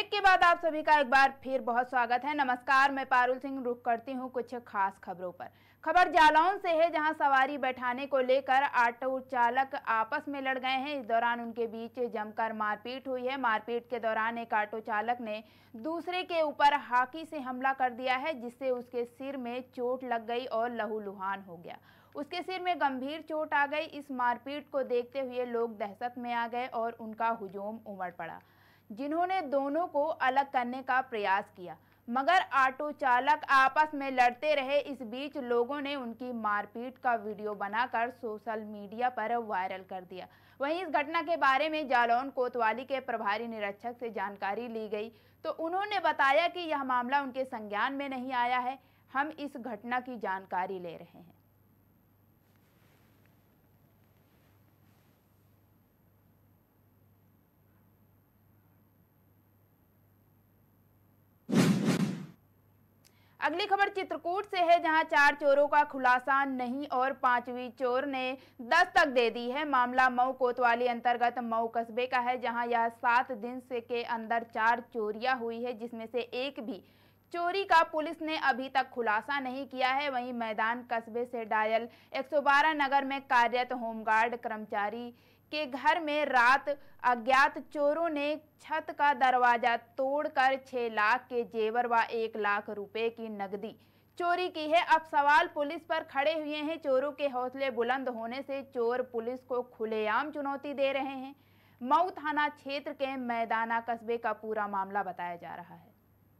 Break के बाद आप सभी का एक बार फिर बहुत स्वागत है। नमस्कार, मैं पारुल सिंह रुक करती हूं कुछ खास खबरों पर। खबर जालौन से है, जहां सवारी बैठाने को लेकर ऑटो चालक आपस में लड़ गए हैं। इस दौरान उनके बीच जमकर मारपीट हुई है। मारपीट के दौरान एक ऑटो चालक ने दूसरे के ऊपर हाकी से हमला कर दिया है, जिससे उसके सिर में चोट लग गई और लहूलुहान हो गया। उसके सिर में गंभीर चोट आ गई। इस मारपीट को देखते हुए लोग दहशत में आ गए और उनका हुजूम उमड़ पड़ा, जिन्होंने दोनों को अलग करने का प्रयास किया, मगर ऑटो चालक आपस में लड़ते रहे। इस बीच लोगों ने उनकी मारपीट का वीडियो बनाकर सोशल मीडिया पर वायरल कर दिया। वहीं इस घटना के बारे में जालौन कोतवाली के प्रभारी निरीक्षक से जानकारी ली गई तो उन्होंने बताया कि यह मामला उनके संज्ञान में नहीं आया है। हम इस घटना की जानकारी ले रहे हैं। अगली खबर चित्रकूट से है, जहां 4 चोरों का खुलासा नहीं और 5वीं चोर ने दस्तक दे दी है। मामला मऊ कोतवाली अंतर्गत मऊ कस्बे का है, जहां यह 7 दिन से के अंदर 4 चोरियां हुई है, जिसमें से एक भी चोरी का पुलिस ने अभी तक खुलासा नहीं किया है। वहीं मैदान कस्बे से डायल 112 नगर में कार्यरत होमगार्ड कर्मचारी के घर में रात अज्ञात चोरों ने छत का दरवाजा तोड़कर 6 लाख के जेवर व 1 लाख रुपए की नकदी चोरी की है। अब सवाल पुलिस पर खड़े हुए हैं। चोरों के हौसले बुलंद होने से चोर पुलिस को खुलेआम चुनौती दे रहे हैं। मऊ थाना क्षेत्र के मैदाना कस्बे का पूरा मामला बताया जा रहा है।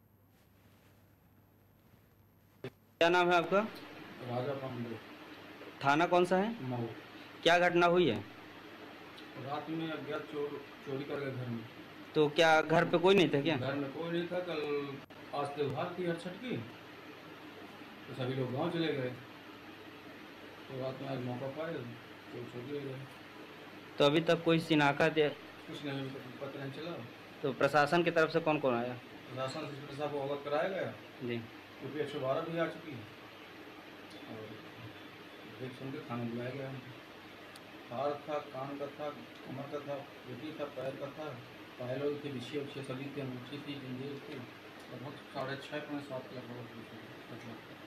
क्या नाम है आपका? राजा पांडे। थाना कौन सा है? मऊ। क्या घटना हुई है? रात में अज्ञात चोरी कर गए घर में। तो क्या घर पे कोई नहीं था क्या? घर में कोई नहीं था। कल आज त्योहार थी हर छठ की, तो सभी लोग गांव चले गए। तो रात में आज मौका पाए तो चोरी गए। तो अभी तक कोई शिनाख्त दे कुछ नहीं, पता नहीं चला। तो प्रशासन की तरफ से कौन कौन आया? प्रशासन से साहब को अवगत कराया गया जी, क्योंकि 112 भी आ चुकी है और देख सुन के खाना बुलाया गया। हार था, कान का था, कमर का था, पेटी था, पैर का था, पायलों थे, विषय विषय सभी थे, अंगूठी थी, जंजीर थी, लगभग 6.5-7 लाख।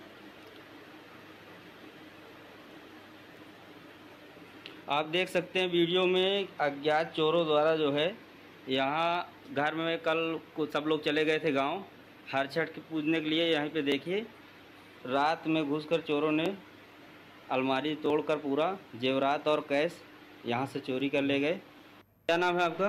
आप देख सकते हैं वीडियो में अज्ञात चोरों द्वारा जो है यहाँ घर में कल सब लोग चले गए थे गांव हर छठ के पूजने के लिए। यहाँ पे देखिए रात में घुसकर चोरों ने अलमारी तोड़कर पूरा जेवरात और कैश यहाँ से चोरी कर ले गए। क्या नाम है आपका?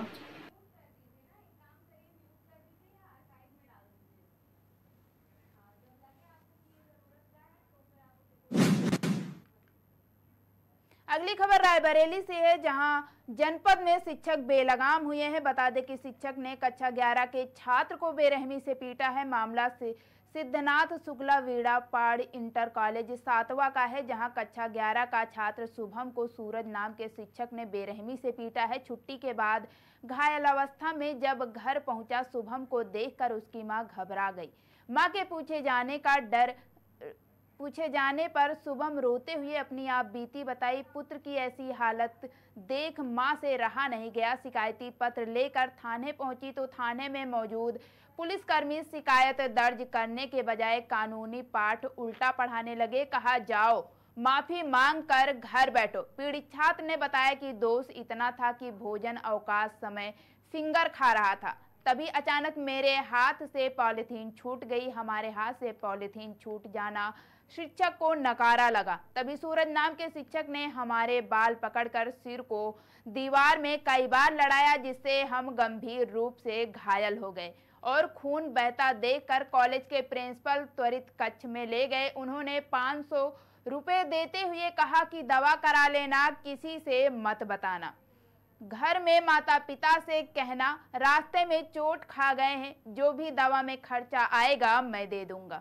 अगली खबर रायबरेली से है, जहां जनपद में शिक्षक बेलगाम हुए हैं। बता दें कि शिक्षक ने कक्षा 11 के छात्र को बेरहमी से पीटा है। मामला से सिद्धनाथ शुक्ला वीड़ा पाड़ इंटर कॉलेज सातवा का है, जहां कक्षा 11 का छात्र शुभम को सूरज नाम के शिक्षक ने बेरहमी से पीटा है। छुट्टी के बाद घायल अवस्था में जब घर पहुंचा, शुभम को देखकर उसकी मां घबरा गई। मां के पूछे जाने पर शुभम रोते हुए अपनी आप बीती बताई। पुत्र की ऐसी हालत देख मां से रहा नहीं गया। शिकायती पत्र लेकर थाने पहुंची तो थाने में मौजूद पुलिसकर्मी शिकायत दर्ज करने के बजाय कानूनी पाठ उल्टा पढ़ाने लगे। कहा, जाओ माफी मांग कर घर बैठो। पीड़ित छात्र ने बताया कि दोष इतना था कि भोजन अवकाश समय फिंगर खा रहा था, तभी अचानक मेरे हाथ से पॉलीथीन छूट गई। हमारे हाथ से पॉलीथीन छूट जाना शिक्षक को नकारा लगा। तभी सूरज नाम के शिक्षक ने हमारे बाल पकड़कर सिर को दीवार में कई बार लड़ाया, जिससे हम गंभीर रूप से घायल हो गए और खून बहता देखकर कॉलेज के प्रिंसिपल त्वरित कक्ष में ले गए। उन्होंने 500 रुपए देते हुए कहा कि दवा करा लेना, किसी से मत बताना। घर में माता पिता से कहना, रास्ते में चोट खा गए हैं, जो भी दवा में खर्चा आएगा मैं दे दूंगा।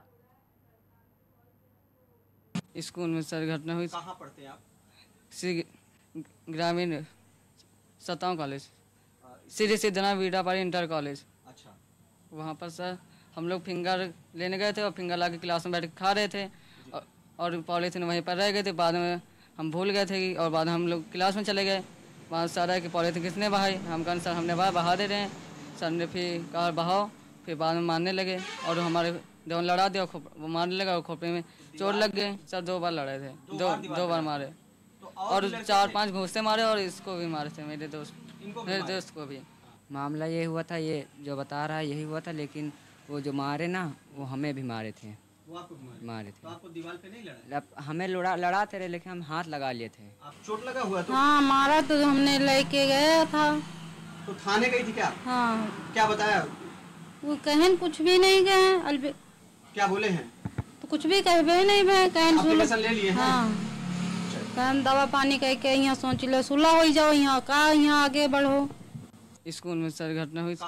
स्कूल में सर घटना हुई। कहाँ पढ़ते हैं आप? श्री ग्रामीण सताओं कॉलेज, श्री सिद्धनाथ वीड़ा पाड़ी इंटर कॉलेज। अच्छा। वहाँ पर सर हम लोग फिंगर लेने गए थे और फिंगर ला के क्लास में बैठ के खा रहे थे और पॉलीथीन वहीं पर रह गए थे। बाद में हम भूल गए थे और बाद में हम लोग क्लास में चले गए। वहाँ सर है कि पॉलीथीन किसने बहाई? हम कहा सर हमने बहा दे रहे हैं। सर ने फिर कहा बहाओ, फिर बाद में मारने लगे और हमारे जब लड़ा दिया वो मारने लगा और खोपड़ी में चोट लग गई। सर 2 बार लड़े थे, दो बार मारे और 4-5 घूंसे मारे और इसको भी मारे थे, मेरे दोस्त को भी। मामला ये हुआ था, ये जो बता रहा है यही हुआ था, लेकिन वो जो मारे ना वो हमें भी मारे थे। वो आपको मारे थे। तो आपको दीवार पे नहीं लड़ा? हमें लड़ाते रहे लेकिन हम हाथ लगा लिए थे। आप चोट लगा हुआ तो? हाँ मारा तो हमने लेके गया था। तो थाने गई थी क्या? हाँ। क्या बताया? वो कहन कुछ भी नहीं गए। क्या बोले हैं? तो कुछ भी कहबे नहीं भे कहन एप्लीकेशन ले लिए हैं? हाँ कहन दवा पानी कह के यहाँ सोच लो सुलह हो जाओ, यहाँ का यहाँ आगे बढ़ो। स्कूल में सर घटना हुई।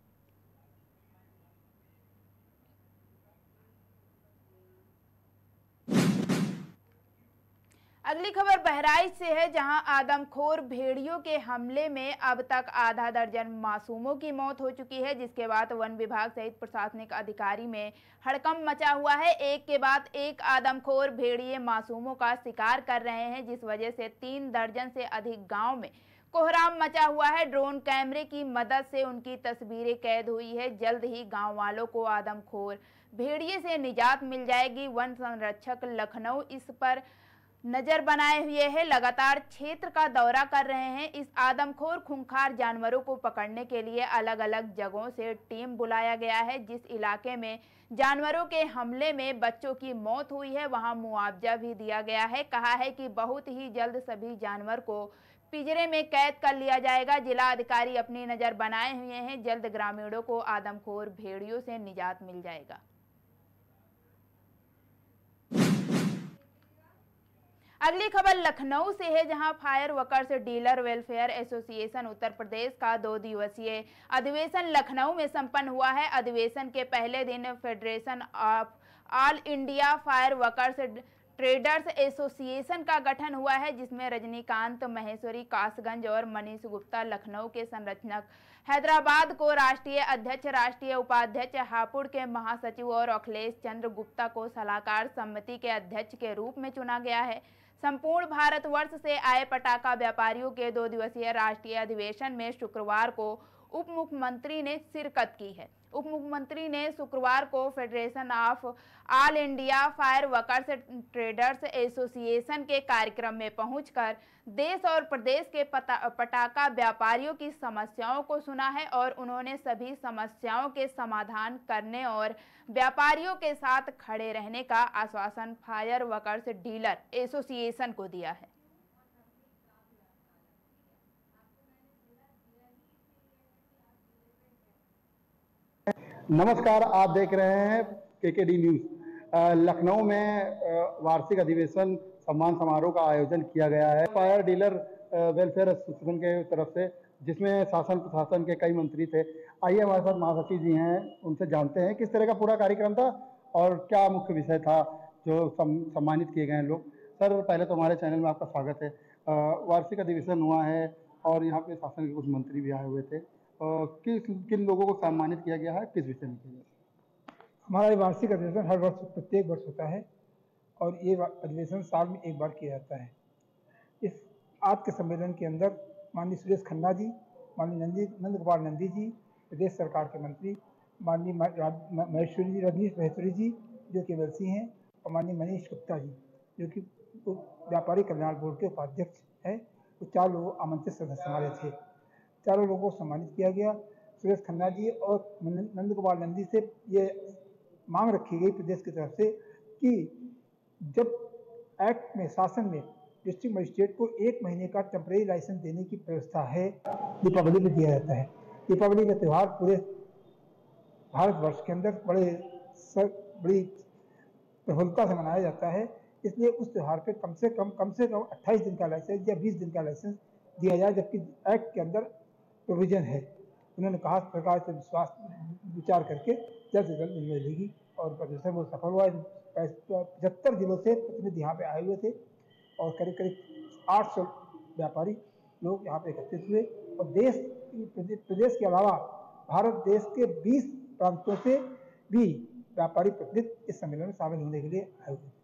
अगली खबर बहराइच से है, जहां आदमखोर भेड़ियों के हमले में अब तक आधा दर्जन मासूमों की मौत हो चुकी है, जिसके बाद वन विभाग सहित प्रशासनिक अधिकारी में हड़कंप मचा हुआ है। एक के बाद एक आदमखोर भेड़िए मासूमों का शिकार कर रहे हैं, जिस वजह से 3 दर्जन से अधिक गांव में कोहराम मचा हुआ है। ड्रोन कैमरे की मदद से उनकी तस्वीरें कैद हुई है। जल्द ही गाँव वालों को आदमखोर भेड़िए से निजात मिल जाएगी। वन संरक्षक लखनऊ इस पर नजर बनाए हुए है, लगातार क्षेत्र का दौरा कर रहे हैं। इस आदमखोर खूंखार जानवरों को पकड़ने के लिए अलग अलग जगहों से टीम बुलाया गया है। जिस इलाके में जानवरों के हमले में बच्चों की मौत हुई है, वहां मुआवजा भी दिया गया है। कहा है कि बहुत ही जल्द सभी जानवर को पिंजरे में कैद कर लिया जाएगा। जिला अधिकारी अपनी नजर बनाए हुए हैं, जल्द ग्रामीणों को आदमखोर भेड़ियों से निजात मिल जाएगा। अगली खबर लखनऊ से है, जहां fire workers dealer welfare association Uttar Pradesh का 2 दिवसीय अधिवेशन लखनऊ में संपन्न हुआ है। अधिवेशन के पहले दिन federation of all India fire workers traders association का गठन हुआ है, जिसमें रजनीकांत महेश्वरी कासगंज और मनीष गुप्ता लखनऊ के संरचक, हैदराबाद को राष्ट्रीय अध्यक्ष, राष्ट्रीय उपाध्यक्ष, हापुड़ के महासचिव और अखिलेश चंद्र गुप्ता को सलाहकार समिति के अध्यक्ष के रूप में चुना गया है। संपूर्ण भारतवर्ष से आए पटाखा व्यापारियों के 2 दिवसीय राष्ट्रीय अधिवेशन में शुक्रवार को उप मुख्यमंत्री ने शिरकत की है। उप मुख्यमंत्री ने शुक्रवार को federation of all India fire workers traders association के कार्यक्रम में पहुंचकर देश और प्रदेश के पटाखा व्यापारियों की समस्याओं को सुना है और उन्होंने सभी समस्याओं के समाधान करने और व्यापारियों के साथ खड़े रहने का आश्वासन फायर वर्कर्स डीलर एसोसिएशन को दिया है। नमस्कार, आप देख रहे हैं केकेडी न्यूज़। लखनऊ में वार्षिक अधिवेशन सम्मान समारोह का आयोजन किया गया है फायर डीलर वेलफेयर एसोसिएशन के तरफ से, जिसमें शासन प्रशासन के कई मंत्री थे। आइए हमारे साथ महासचिव जी हैं, उनसे जानते हैं किस तरह का पूरा कार्यक्रम था और क्या मुख्य विषय था जो सम्मानित किए गए लोग। सर, पहले तो हमारे चैनल में आपका स्वागत है। वार्षिक अधिवेशन हुआ है और यहाँ पे शासन के कुछ मंत्री भी आए हुए थे। किन लोगों को सम्मानित किया गया है, किस विषय में किया गया? हमारा ये वार्षिक अधिवेशन हर वर्ष प्रत्येक वर्ष होता है और ये अधिवेशन साल में एक बार किया जाता है। इस आज के सम्मेलन के अंदर माननीय सुरेश खन्ना जी, माननीय नंद कुमार नंदी जी, प्रदेश सरकार के मंत्री, माननीय महेश्वरी जी, रजनीश महेश्वरी जी जो कि एमएलसी हैं, और माननीय मनीष गुप्ता जी जो कि व्यापारी कल्याण बोर्ड के उपाध्यक्ष है। तो 4 लोग आमंत्रित सदस्य हमारे थे। 4 लोगों को सम्मानित किया गया। सुरेश खन्ना जी और नंद कुमार नंदी से ये मांग रखी गई प्रदेश की तरफ से कि जब एक्ट में, शासन में डिस्ट्रिक्ट मजिस्ट्रेट को 1 महीने का टेम्परेरी लाइसेंस देने की व्यवस्था है, दीपावली में दिया जाता है। दीपावली का त्यौहार पूरे भारतवर्ष के अंदर बड़ी प्रफुल्लता से मनाया जाता है, इसलिए उस त्यौहार पे कम से कम 28 दिन का लाइसेंस या 20 दिन का लाइसेंस दिया जाए, जबकि एक्ट के अंदर प्रोविजन है। उन्होंने कहा सरकार से विचार करके जल्द से जल्द मिलेगी और प्रदर्शन वो सफल हुआ। 75 जिलों से प्रतिनिधि यहाँ पे आए हुए थे और करीब 800 व्यापारी लोग यहाँ पे एकत्रित हुए और प्रदेश के अलावा भारत देश के 20 प्रांतों से भी व्यापारी प्रतिनिधि इस सम्मेलन में शामिल होने के लिए आए हुए।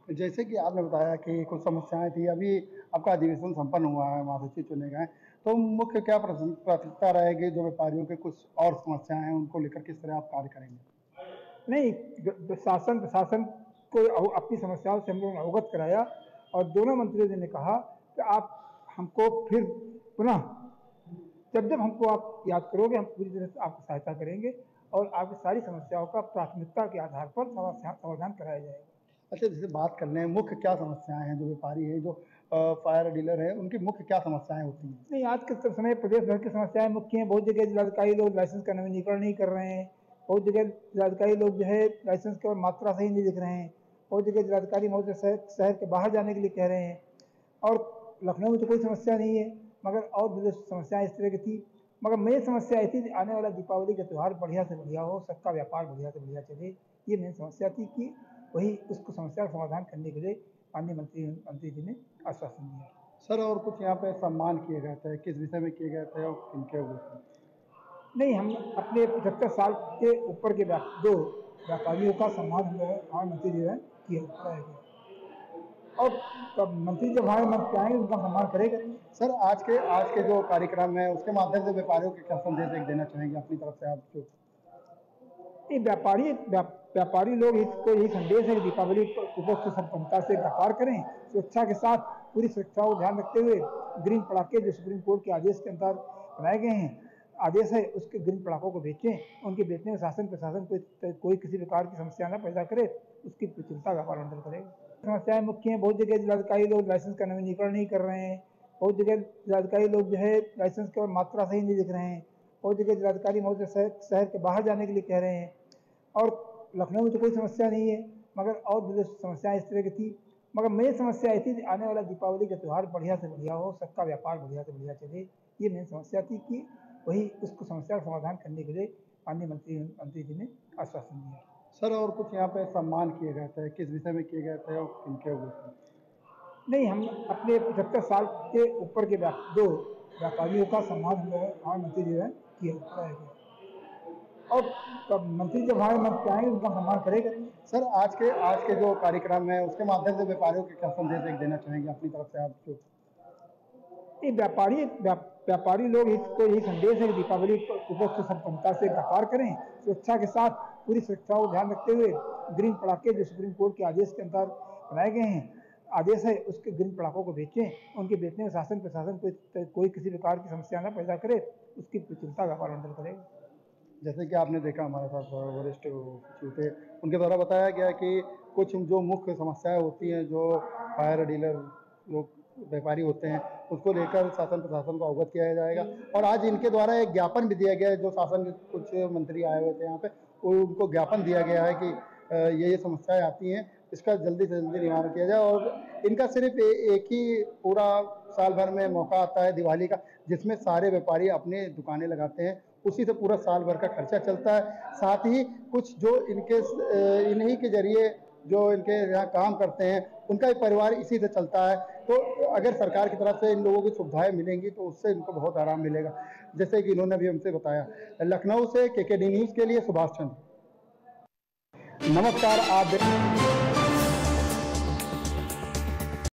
जैसे कि आपने बताया कि कुछ समस्याएं थी, अभी आपका अधिवेशन संपन्न हुआ है, महासचिव चुने गए, तो मुख्य क्या प्राथमिकता रहेगी? जो व्यापारियों के कुछ और समस्याएं हैं उनको लेकर किस तरह आप कार्य करेंगे? नहीं, शासन प्रशासन को अपनी समस्याओं से हम लोगों ने अवगत कराया और दोनों मंत्रियों ने कहा कि आप हमको फिर पुनः जब हमको आप याद करोगे हम पूरी तरह से आपकी सहायता करेंगे और आपकी सारी समस्याओं का प्राथमिकता के आधार पर समाधान कराया जाएगा। अच्छा, जैसे बात कर लें मुख्य क्या समस्याएं हैं, जो व्यापारी है, जो फायर डीलर है, उनकी मुख्य क्या समस्याएं होती हैं? नहीं, आज के समय प्रदेश भर की समस्याएं मुख्य हैं। बहुत जगह जिलाधिकारी लोग लाइसेंस का नवीनीकरण नहीं कर रहे हैं, बहुत जगह जिलाधिकारी लोग जो है लाइसेंस केवल मात्रा सही नहीं लिख रहे हैं, बहुत जगह जिलाधिकारी महोदय शहर के बाहर जाने के लिए कह रहे हैं। और लखनऊ में तो कोई समस्या नहीं है, मगर और भी समस्याएं इस तरह की थी। मगर मेन समस्या आई थी आने वाला दीपावली का त्यौहार बढ़िया से बढ़िया हो, सबका व्यापार बढ़िया से बढ़िया चले, ये मेन समस्या थी कि वही उसको समस्या का समाधान करने के लिए माननीय मंत्री जी ने आश्वासन दिया। सर, और कुछ यहाँ पे सम्मान किए गए थे, किस विषय में किए गए थे और किनके हुए थे? नहीं, हम अपने 75 साल के ऊपर के दो व्यापारियों का सम्मान हम लोग हमारे मंत्री जी ने किया है और मंत्री जब हमारे मंत्री आएंगे उनका सम्मान करेगा। सर, आज के जो कार्यक्रम है उसके माध्यम से व्यापारियों के क्या संदेश देना चाहेंगे अपनी तरफ से आप? जो व्यापारी लोग इसको यही संदेश है कि दीपावली को संपन्नता से व्यापार करें, सुरक्षा के साथ पूरी सुरक्षा को ध्यान रखते हुए ग्रीन पटाखे जो सुप्रीम कोर्ट के आदेश के अंतर्गत बनाए गए हैं, आदेश है उसके ग्रीन पटाखों को बेचें। उनके बेचने में शासन प्रशासन कोई किसी प्रकार की समस्या न पैदा करे, उसकी चिंता व्यापार मंडल करेगा। समस्याएं मुख्य हैं। बहुत जगह जिलाधिकारी लोग लाइसेंस का नवीनीकरण नहीं कर रहे हैं, बहुत जगह जिलाधिकारी लोग जो है लाइसेंस केवल मात्रा सही नहीं लिख रहे हैं, बहुत जगह जिलाधिकारी महोदय शहर के बाहर जाने के लिए कह रहे हैं। और लखनऊ में तो कोई समस्या नहीं है, मगर और भी समस्याएं इस तरह की थी। मगर मेन समस्या आई थी आने वाला दीपावली का त्यौहार बढ़िया से बढ़िया हो, सबका व्यापार बढ़िया से बढ़िया चले, ये मेन समस्या थी कि वही उसको समस्या का समाधान करने के लिए माननीय मंत्री जी ने आश्वासन दिया। सर, और कुछ यहाँ पे सम्मान किए गए थे, किस विषय में किए गए थे और किनके हुए थे? नहीं, हम अपने 75 साल के ऊपर के दो व्यापारियों का सम्मान हम लोग हमारे मंत्री जी ने किया है और मंत्री जब हमारे मंत्री आएंगे उनका सम्मान करेगा। सर, आज के जो कार्यक्रम है उसके माध्यम से व्यापारियों के क्या संदेश देना चाहेंगे अपनी तरफ से आप? जो व्यापारी लोग इसको यही संदेश है कि दीपावली को संपन्नता से व्यापार करें, सुरक्षा के साथ पूरी सुरक्षा को ध्यान रखते हुए ग्रीन पटाखे जो सुप्रीम कोर्ट के आदेश के अंतर्गत बनाए गए हैं, आदेश है उसके ग्रीन पटाखों को बेचें। उनके बेचने में शासन प्रशासन कोई किसी प्रकार की समस्या न पैदा करे, उसकी चिंता व्यापार मंडल करेगा। जैसे कि आपने देखा हमारे साथ वरिष्ठ सचिव थे, उनके द्वारा बताया गया कि कुछ जो मुख्य समस्याएं होती हैं, जो फायर डीलर लोग व्यापारी होते हैं, उसको लेकर शासन प्रशासन को अवगत किया जाएगा। और आज इनके द्वारा एक ज्ञापन भी दिया गया है, जो शासन के कुछ मंत्री आए हुए थे यहाँ पे, उनको ज्ञापन दिया गया है कि ये समस्याएं आती हैं, इसका जल्दी से जल्दी निवारण किया जाए। और इनका सिर्फ एक ही पूरा साल भर में मौका आता है दिवाली का, जिसमें सारे व्यापारी अपने दुकानें लगाते हैं, उसी से पूरा साल भर का खर्चा चलता है। साथ ही कुछ जो इन्हीं के जरिए जो इनके यहाँ काम करते हैं, उनका भी परिवार इसी से चलता है। तो अगर सरकार की तरफ से इन लोगों की सुविधाएं मिलेंगी तो उससे इनको बहुत आराम मिलेगा, जैसे कि इन्होंने भी हमसे बताया। लखनऊ से KKD न्यूज़ के लिए सुभाष चंद्र। नमस्कार, आप